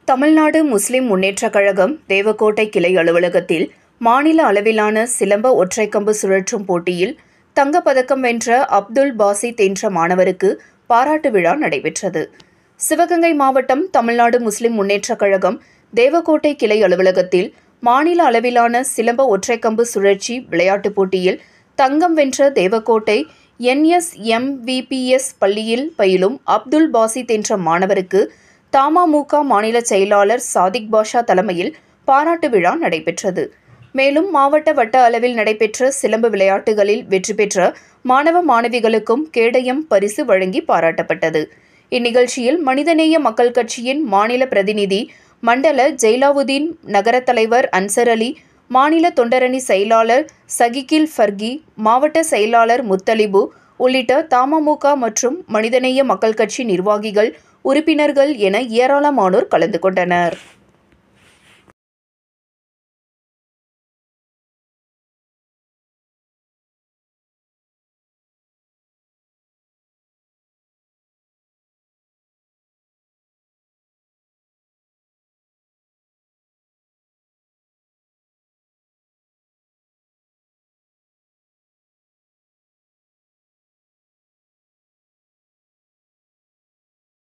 தமிழ்நாடு முஸ்லிம் முன்னேற்றக் கழகம் தேவக்கோட்டை கிளை அலுவலகத்தில் மாநில அளவிலான சிலம்ப ஒற்றைக்கம்பு சுழற்றும் போட்டியில் தங்கப்பதக்கம் வென்ற அப்துல் பாசித் என்ற மாணவருக்கு பாராட்டு விழா நடைபெற்றது. சிவகங்கை மாவட்டம் தமிழ்நாடு முஸ்லிம் முன்னேற்றக் கழகம் தேவக்கோட்டை கிளை அலுவலகத்தில் மாநில அளவிலான சிலம்ப ஒற்றைக்கம்பு சுழற்சி விளையாட்டுப் போட்டியில் தங்கம் வென்ற தேவக்கோட்டை NSMVPS பள்ளியில் பயிலும் அப்துல் பாசித் என்ற மாணவருக்கு தமுக மாநில செயலாளர் சாதிக் பாஷா தலைமையில் பாராட்டு விழா நடைபெற்றது. மேலும் மாவட்ட வட்ட அளவில் நடைபெற்ற சிலம்பு விளையாட்டுகளில் வெற்றி பெற்ற மாணவ மாணவிகளுக்கும் கேடயம் பரிசு வழங்கி பாராட்டப்பட்டது. இந்நிகழ்ச்சியில் மனிதநேய மக்கள் கட்சியின் மாநில பிரதிநிதி மண்டல ஜெய்லாவுதீன், நகர தலைவர் அன்சர் அலி, மாநில தொண்டரணி செயலாளர் சகிகில் ஃபர்கி, மாவட்ட செயலாளர் முத்தலிபு உள்ளிட்ட தமுக மற்றும் மனிதநேய மக்கள் கட்சி நிர்வாகிகள், உறுப்பினர்கள் என ஏராளமானோர் கலந்து கொண்டனர்.